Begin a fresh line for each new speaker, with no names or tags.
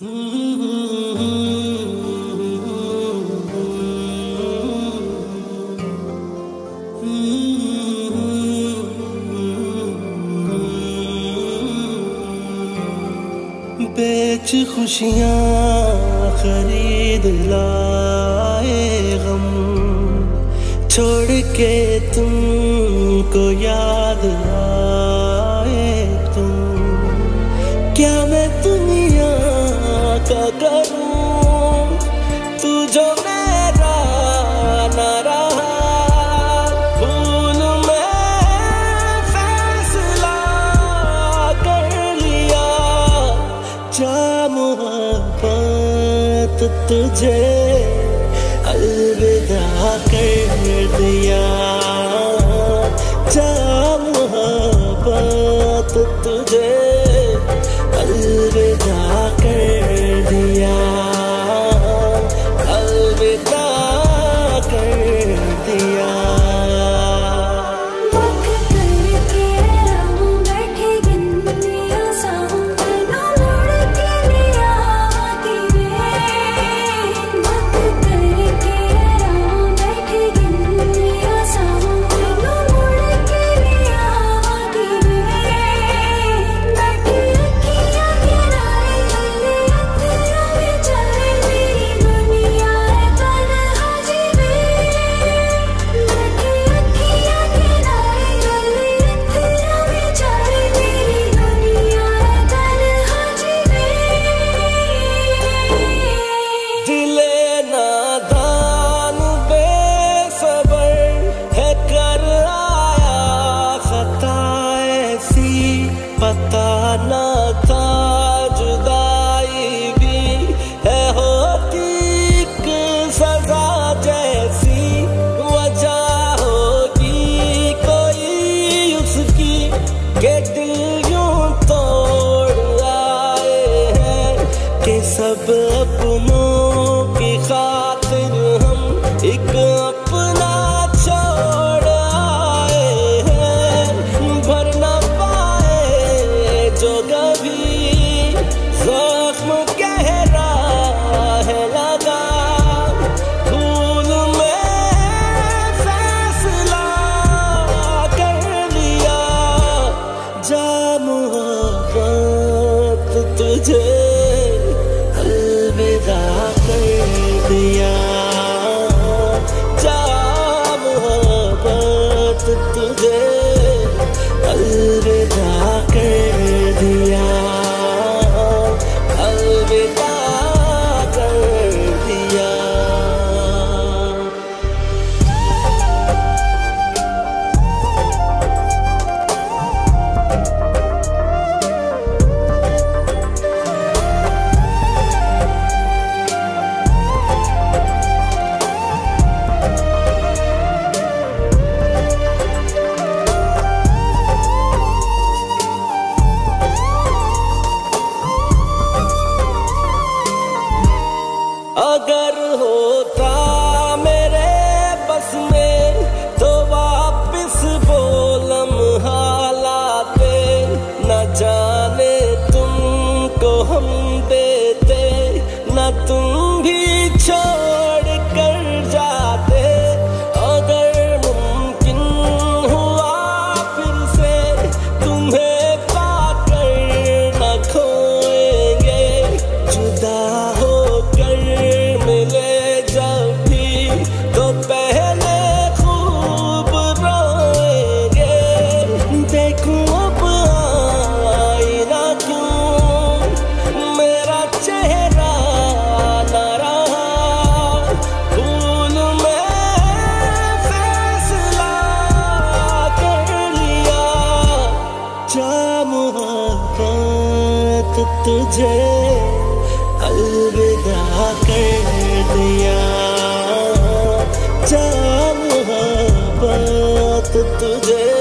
बेच खुशियाँ खरीद लाए गम, छोड़ के तुमको याद आए तुम। क्या मैं दुनिया का करूं, तू जो मेरा न रहा। भूल मैं फैसला कर लिया, जा मोहब्बत तुझे अलविदा कर दिया। जा मोहब्बत तुझे अलविदा कर दिया, अलविदा कर दिया। पता न था जुदाई भी है होती एक सजा जैसी। वजह होगी कोई उसकी के दिल यूं तोड़ आए हैं, कि सब अपनों की खातिर हम एक अपना छोड़ आए हैं। भर ना जो कभी जख्म गहरा है लगा, भूल में फैसला कर लिया। जा मोहब्बत तुझे अलविदा कर दिया, जा मोहब्बत तुझे अलविदा कर दिया, अलविदा कर दिया। अगर होता मेरे बस में तो वापिस वो लम्हा लाते, न जाने तुमको हम देते, न तुम भी छोड़ कर जाते। अगर मुमकिन हुआ फिर से तुम्हें पाकर न खोएंगे, जुदा मिले जब भी तो पहले खूब रोएंगे। देखूं अब आईना क्यों, मेरा चेहरा न रहा। भूल मैं फैसला कर लिया, जा मोहब्बत तुझे अलविदा कर दिया। जा मोहब्बत तुझे